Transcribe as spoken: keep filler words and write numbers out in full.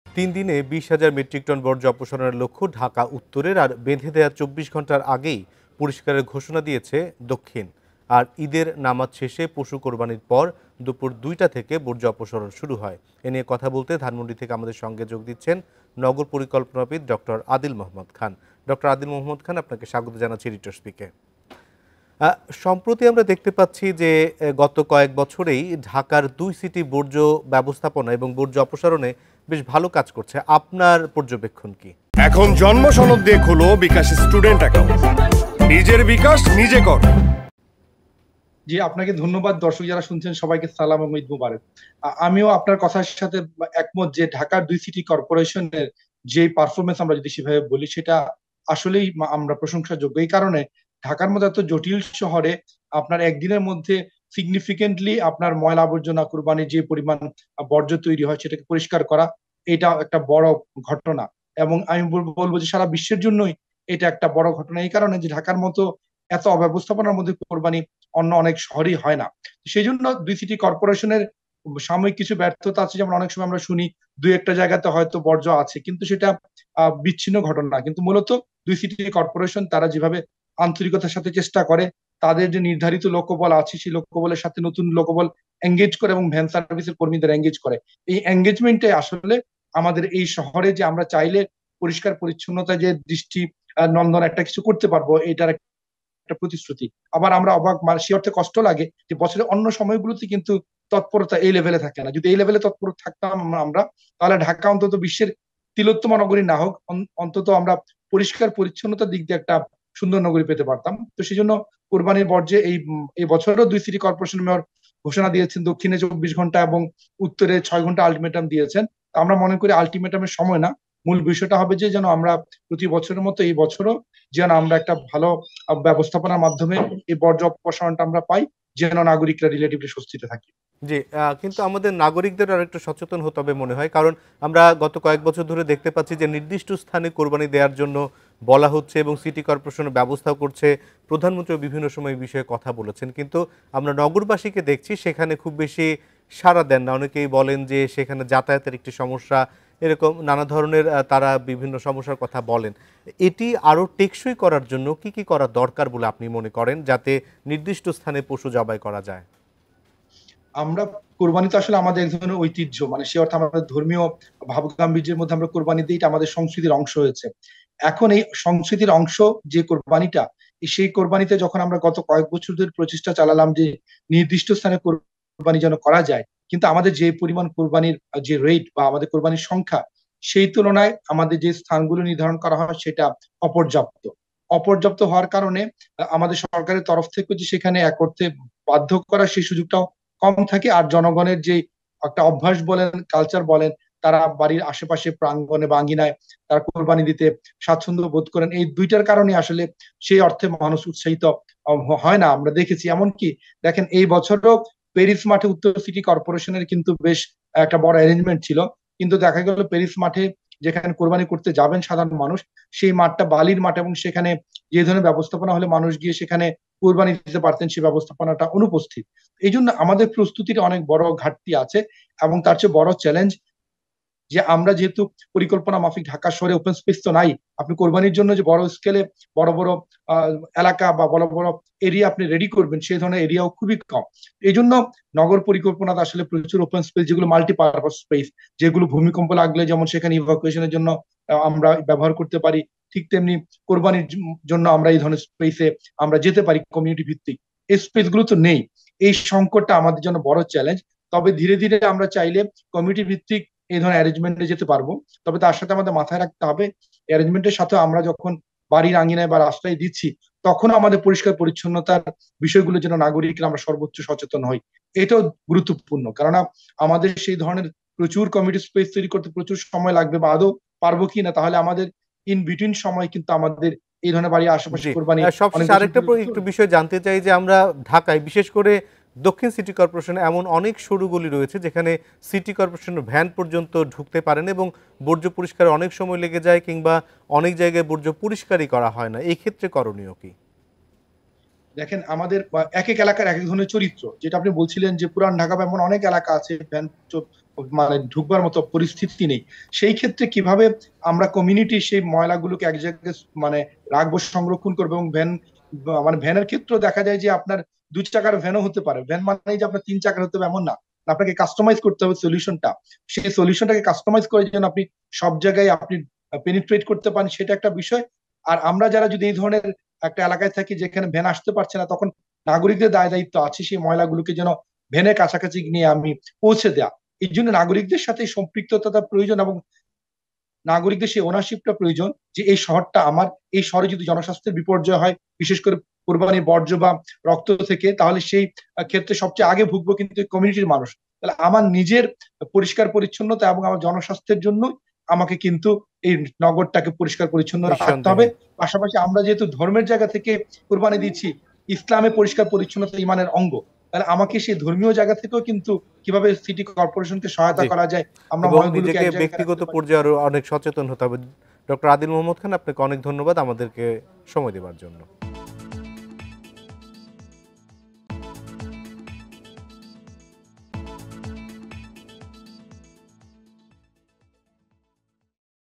তিন দিনে বিশ হাজার মেট্রিক টন বর্জ্য অপসারণের লক্ষ্য ঢাকা উত্তরের, আর বেঁধে দেওয়া চব্বিশ ঘন্টার আগেই পরিষ্কারের ঘোষণা দিয়েছে দক্ষিণ। আর ঈদের নামাজ শেষে পশু কোরবানির পর দুপুর দুইটা থেকে বর্জ্য অপসারণ শুরু হয়। এ নিয়ে কথা বলতে ধানমন্ডি থেকে আমাদের সঙ্গে যোগ দিচ্ছেন নগর পরিকল্পনাবিদ ডক্টর আদিল মোহাম্মদ খান। ডক্টর আদিল মোহাম্মদ খান, আপনাকে স্বাগত জানাচ্ছি রিটর স্পিকে। সম্প্রতি আমরা দেখতে পাচ্ছি যে গত কয়েক বছরেই ঢাকার দুই সিটি বর্জ্য ব্যবস্থাপনা এবং বর্জ্য অপসারণে বেশ ভালো কাজ করছে। আপনার পর্যবেক্ষণ কি? এখন জন্ম সনদ দিয়ে খোলো বিকাশ স্টুডেন্ট অ্যাকাউন্ট, নিজের বিকাশ নিজে কর। জি, আপনাকে ধন্যবাদ। দর্শক যারা শুনছেন সবাইকে সালাম এবং ঈদ মুবারক। আমিও আপনার কথার সাথে একমত যে ঢাকার দুই সিটি কর্পোরেশনের যে পারফরমেন্স আমরা যদি সেভাবে বলি সেটা আসলেই আমরা প্রশংসার যোগ্য। এই কারণে ঢাকার মধ্যে এত জটিল শহরে আপনার একদিনের মধ্যে সিগনিফিকেন্টলি আপনার ময়লা আবর্জনা কুরবানির যে পরিমাণ বর্জ্য তৈরি হয় সেটাকে পরিষ্কার করা, এটা একটা বড় ঘটনা। এবং আমি বলবো যে সারা বিশ্বের জন্যই এটা একটা বড় ঘটনা। এই কারণে যে ঢাকার মতো এত অব্যবস্থাপনার মধ্যে কোরবানি অন্য অনেক শহরই হয় না। সেই জন্য দুই সিটি কর্পোরেশনের সাময়িক কিছু ব্যর্থতা আছে, যেমন অনেক সময় আমরা শুনি দুই একটা জায়গাতে হয়তো বর্জ্য আছে, কিন্তু সেটা আহ বিচ্ছিন্ন ঘটনা। কিন্তু মূলত দুই সিটি কর্পোরেশন তারা যেভাবে আন্তরিকতার সাথে চেষ্টা করে, তাদের যে নির্ধারিত লোকবল আছে সেই লোকবলের সাথে নতুন লোকবল এঙ্গেজ করে এবং ভ্যান সার্ভিসের কর্মীদের এঙ্গেজ করে, এই এঙ্গেজমেন্টে আসলে আমাদের এই শহরে যে আমরা চাইলে পরিষ্কার পরিচ্ছন্নতা যে দৃষ্টি নন্দন একটা কিছু করতে পারবো, এটার একটা প্রতিশ্রুতি। আবার আমরা অবাক, মানে সে অর্থে কষ্ট লাগে যে বছরের অন্য সময়গুলোতে কিন্তু তৎপরতা এই লেভেলে থাকে না। যদি এই লেভেলে তৎপর থাকতাম আমরা, তাহলে ঢাকা অন্তত বিশ্বের তিলোত্তমা নগরী না হোক, অন্তত আমরা পরিষ্কার পরিচ্ছন্নতার দিক দিয়ে একটা সুন্দর নগরী পেতে পারতাম। তো সেই জন্য কোরবানির বর্জ্যে এই এই বছরও দুই সিটি কর্পোরেশন মেয়র ঘোষণা দিয়েছেন, দক্ষিণে চব্বিশ ঘন্টা এবং উত্তরে ছয় ঘন্টা আলটিমেটাম দিয়েছেন। আমরা মনে করি আলটিমেটামের সময় না, মূল বিষয়টা হবে যে যেন আমরা প্রতি বছরের মতো এই বছরও যেন আমরা একটা ভালো ব্যবস্থাপনার মাধ্যমে এই বর্জ্য অপসারণটা আমরা পাই, যেন নাগরিকরা রিলেটিভলি স্বস্তিতে থাকি। জি, কিন্তু আমাদের নাগরিকদের আর একটু সচেতন হতে হবে মনে হয়, কারণ আমরা গত কয়েক বছর ধরে দেখতে পাচ্ছি যে নির্দিষ্ট স্থানে কোরবানি দেওয়ার জন্য বলা হচ্ছে এবং সিটি কর্পোরেশনের ব্যবস্থা করছে। প্রধানমন্ত্রী বিভিন্ন সময় এই বিষয়ে কথা বলেছেন, কিন্তু আমরা নগরবাসীকে দেখছি সেখানে খুব বেশি সাড়া দেন না। অনেকেই বলেন যে সেখানে যাতায়াতের একটি সমস্যা, এরকম নানা ধরনের তারা বিভিন্ন সমস্যার কথা বলেন। এটি আরও টেকসই করার জন্য কি কি করা দরকার বলে আপনি মনে করেন, যাতে নির্দিষ্ট স্থানে পশু জবাই করা যায়? আমরা কোরবানি তো আসলে আমাদের এক ধরনের ঐতিহ্য, মানে সে অর্থে আমাদের ধর্মীয় ভাব গাম্ভীর্যের মধ্যে আমরা কোরবানি দিই, এটা আমাদের সংস্কৃতির অংশ হয়েছে। এখন এই সংস্কৃতির অংশ যে কোরবানিটা, সেই কোরবানিতে যখন আমরা গত কয়েক বছর ধরে প্রচেষ্টা চালালাম যে নির্দিষ্ট স্থানে কোরবানি যেন করা যায়, কিন্তু আমাদের যে পরিমাণ কোরবানির যে রেট বা আমাদের কোরবানির সংখ্যা, সেই তুলনায় আমাদের যে স্থানগুলো নির্ধারণ করা হয় সেটা অপর্যাপ্ত। অপর্যাপ্ত হওয়ার কারণে আমাদের সরকারের তরফ থেকে যে সেখানে এক অর্থে বাধ্য করা সেই সুযোগটাও কম থাকে। আর জনগণের যে একটা অভ্যাস বলেন, কালচার বলেন, তারা বাড়ির আশেপাশে প্রাঙ্গণে বা আঙ্গিনায় তারা কোরবানি দিতে স্বাচ্ছন্দ্য বোধ করেন। এই দুইটার কারণে আসলে সেই অর্থে মানুষ উৎসাহিত হয় না, আমরা দেখেছি। এমনকি দেখেন এই বছরও প্যারিস মাঠে উত্তর সিটি কর্পোরেশনের কিন্তু বেশ একটা বড় অ্যারেঞ্জমেন্ট ছিল, কিন্তু দেখা গেল প্যারিস মাঠে যেখানে কোরবানি করতে যাবেন সাধারণ মানুষ, সেই মাঠটা বালির মাঠ এবং সেখানে যে ধরনের ব্যবস্থাপনা হলে মানুষ গিয়ে সেখানে কোরবানি দিতে পারতেন সেই ব্যবস্থাপনাটা অনুপস্থিত। এই জন্য আমাদের প্রস্তুতির অনেক বড় ঘাটতি আছে। এবং তার চেয়ে বড় চ্যালেঞ্জ যে আমরা যেহেতু পরিকল্পনা মাফিক ঢাকা শহরে ওপেন স্পেস তো নাই, আপনি কোরবানির জন্য যে বড় স্কেলে বড় বড় এলাকা বা বড় বড় এরিয়া আপনি রেডি করবেন, সেই ধরনের এরিয়াও খুবই কম। এই জন্য নগর পরিকল্পনাতে আসলে প্রচুর ওপেন স্পেস, যেগুলো মাল্টিপারপাস স্পেস, যেগুলো ভূমিকম্প লাগলে যেমন সেখানে ইভাকুয়েশনের জন্য আমরা ব্যবহার করতে পারি, ঠিক তেমনি কোরবানির জন্য আমরা এই ধরনের স্পেসে আমরা যেতে পারি কমিউনিটি ভিত্তিক। এই স্পেস গুলো তো নেই। এই সংকটটা আমাদের জন্য বড় চ্যালেঞ্জ। তবে ধীরে ধীরে আমরা চাইলে কমিউনিটি ভিত্তিক এই ধরনের অ্যারেঞ্জমেন্টে যেতে পারবো। তবে তার সাথে আমাদের মাথায় রাখতে হবে, অ্যারেঞ্জমেন্টের সাথে আমরা যখন বাড়ির আঙ্গিনায় বা রাস্তায় দিচ্ছি, তখন আমাদের পরিষ্কার পরিচ্ছন্নতার বিষয়গুলো যেন নাগরিকরা আমরা সর্বোচ্চ সচেতন হই, এটাও গুরুত্বপূর্ণ। কেননা আমাদের সেই ধরনের প্রচুর কমিউনিটি স্পেস তৈরি করতে প্রচুর সময় লাগবে, বা আদৌ পারবো কিনা, তাহলে আমাদের ইন বিটুইন সময় কিন্তু আমাদের এই ধরনের বাড়ির আশেপাশে জি, কোরবানি অনেক সবশেষে বেশি। আরেকটা একটু বিষয় জানতে চাই যে আমরা ঢাকায় বিশেষ করে দক্ষিণ সিটি কর্পোরেশনে এমন অনেক সরু গলি রয়েছে যেখানে সিটি কর্পোরেশনের ভ্যান পর্যন্ত ঢুকতে পারেন এবং বর্জ্য পরিষ্কারে অনেক সময় লেগে যায়, কিংবা অনেক জায়গায় বর্জ্য পরিষ্কারই করা হয় না। এই ক্ষেত্রে করণীয় কি? দেখেন আমাদের বা এক এক এলাকার এক এক ধরনের চরিত্র, যেটা আপনি বলছিলেন যে পুরান ঢাকা বা এমন অনেক এলাকা আছে ভ্যান চো- মানে ঢুকবার মতো পরিস্থিতি নেই। সেই ক্ষেত্রে কিভাবে আমরা কমিউনিটি সেই ময়লাগুলোকে এক জায়গায় মানে রাখবো, সংরক্ষণ করবো, এবং ভ্যান বা- মানে ভ্যানের ক্ষেত্রেও দেখা যায় যে আপনার দুই চাকার ভ্যানও হতে পারে, ভ্যান মানে যে আপনার তিন চাকার হতে হবে এমন না। আপনাকে কাস্টমাইজ করতে হবে সলিউশনটা, সেই সলিউশনটাকে কাস্টমাইজ করে যেন আপনি সব জায়গায় আপনি পেনিট্রেট করতে পারেন, সেটা একটা বিষয়। আর আমরা যারা যদি এই ধরনের একটা এলাকায় থাকি যেখানে ভ্যান আসতে পারছে না, তখন নাগরিকদের দায় দায়িত্ব আছে সেই ময়লাগুলোকে যেন ভ্যানের কাছাকাছি নিয়ে আমি পৌঁছে দেয়া। এই জন্য নাগরিকদের সাথে সম্পৃক্ততা প্রয়োজন, এবং নাগরিকদের সেই ওনারশিপটা প্রয়োজন যে এই শহরটা আমার, এই শহরে যদি জনস্বাস্থ্যের বিপর্যয় হয়, বিশেষ করে কোরবানির বর্জ্য বা রক্ত থেকে, তাহলে সেই ক্ষেত্রে সবচেয়ে আগে ভুগবো কিন্তু কমিউনিটির মানুষ। তাহলে আমার নিজের পরিষ্কার পরিচ্ছন্নতা এবং আমার জনস্বাস্থ্যের জন্য আমাকে কিন্তু এই নগরটাকে পরিষ্কার পরিচ্ছন্ন রাখতে হবে। নিঃসন্দেহে। পাশাপাশি আমরা যেহেতু ধর্মের জায়গা থেকে কোরবানি দিচ্ছি, ইসলামে পরিষ্কার পরিচ্ছন্নতা ইমানের অঙ্গ, তাহলে আমাকে সেই ধর্মীয় জায়গা থেকেও কিন্তু কিভাবে সিটি কর্পোরেশনকে সহায়তা জি, করা যায়, আমরা এবং ময়গুলোকে নিজেকে এক জায়গায় ব্যক্তিগত রাখতে পারি। পর্যায়ে আরো অনেক সচেতন হতে হবে। ডক্টর আদিল মোহাম্মদ খান, আপনাকে অনেক ধন্যবাদ আমাদেরকে সময় দেওয়ার জন্য।